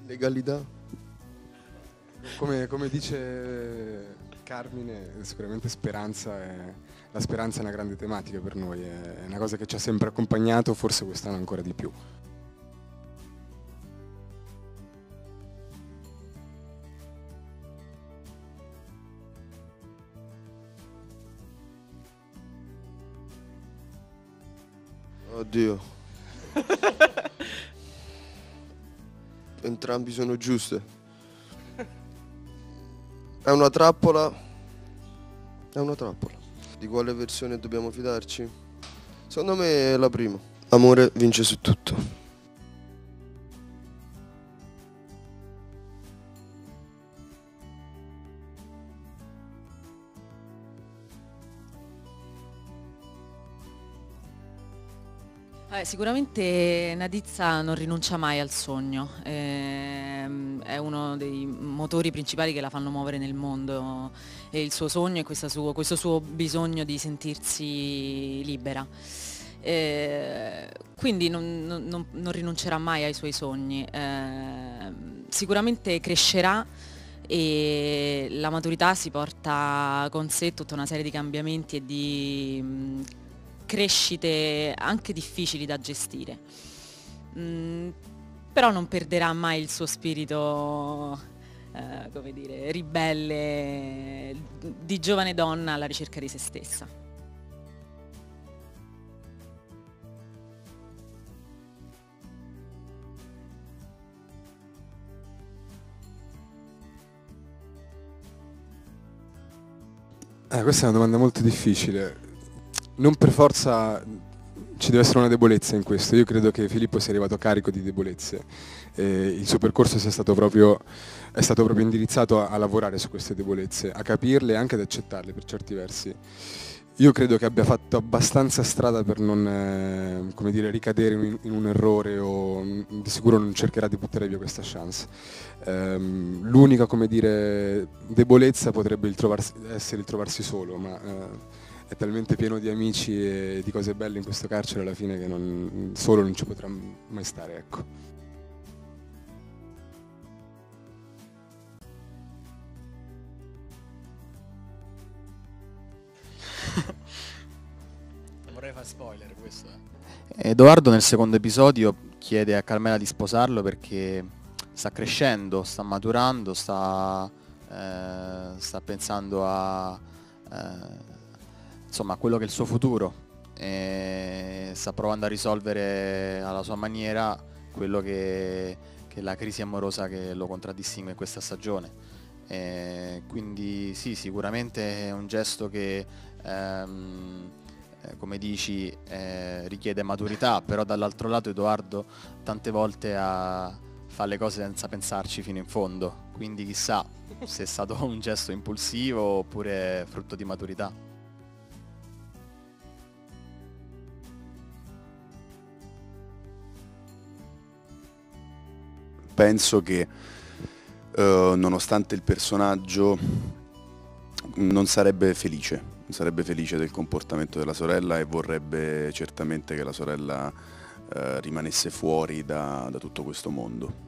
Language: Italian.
Legalità. Come dice Carmine, sicuramente la speranza è una grande tematica per noi, è una cosa che ci ha sempre accompagnato, forse quest'anno ancora di più. Oddio. Entrambi sono giuste. È una trappola. È una trappola. Di quale versione dobbiamo fidarci? Secondo me è la prima. Amore vince su tutto. Sicuramente Nadizza non rinuncia mai al sogno, è uno dei motori principali che la fanno muovere nel mondo, e il suo sogno è questo suo bisogno di sentirsi libera. Quindi non rinuncerà mai ai suoi sogni, sicuramente crescerà e la maturità si porta con sé tutta una serie di cambiamenti e di crescite anche difficili da gestire. Però non perderà mai il suo spirito, come dire, ribelle, di giovane donna alla ricerca di se stessa. Questa è una domanda molto difficile. Non per forza ci deve essere una debolezza in questo. Io credo che Filippo sia arrivato carico di debolezze. Il suo percorso è stato proprio indirizzato a lavorare su queste debolezze, a capirle e anche ad accettarle per certi versi. Io credo che abbia fatto abbastanza strada per non come dire, ricadere in un errore, o di sicuro non cercherà di buttare via questa chance. L'unica, come dire, debolezza potrebbe essere il trovarsi solo, ma è talmente pieno di amici e di cose belle in questo carcere alla fine che solo non ci potrà mai stare, ecco. Non vorrei fare spoiler questo. Edoardo nel secondo episodio chiede a Carmela di sposarlo perché sta crescendo, sta maturando, sta pensando insomma, a quello che è il suo futuro, e sta provando a risolvere alla sua maniera quello che è la crisi amorosa che lo contraddistingue in questa stagione. Quindi sì, sicuramente è un gesto che come dici richiede maturità, però dall'altro lato Edoardo tante volte fa le cose senza pensarci fino in fondo, quindi chissà se è stato un gesto impulsivo oppure frutto di maturità. Penso che nonostante il personaggio non sarebbe felice del comportamento della sorella, e vorrebbe certamente che la sorella rimanesse fuori da tutto questo mondo.